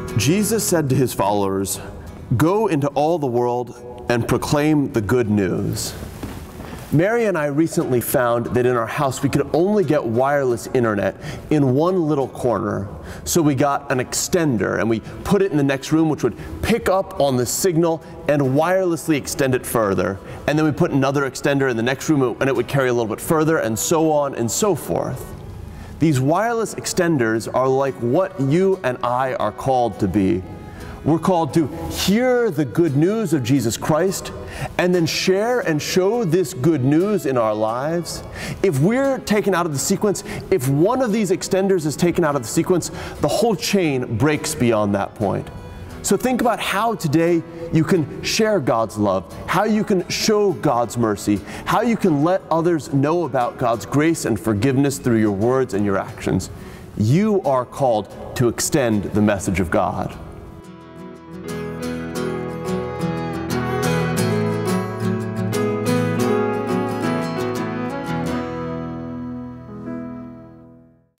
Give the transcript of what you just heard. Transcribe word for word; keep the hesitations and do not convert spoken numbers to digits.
Jesus said to his followers, "Go into all the world and proclaim the good news." Mary and I recently found that in our house we could only get wireless internet in one little corner. So we got an extender and we put it in the next room, which would pick up on the signal and wirelessly extend it further. And then we put another extender in the next room and it would carry a little bit further, and so on and so forth. These wireless extenders are like what you and I are called to be. We're called to hear the good news of Jesus Christ and then share and show this good news in our lives. If we're taken out of the sequence, if one of these extenders is taken out of the sequence, the whole chain breaks beyond that point. So think about how today you can share God's love, how you can show God's mercy, how you can let others know about God's grace and forgiveness through your words and your actions. You are called to extend the message of God.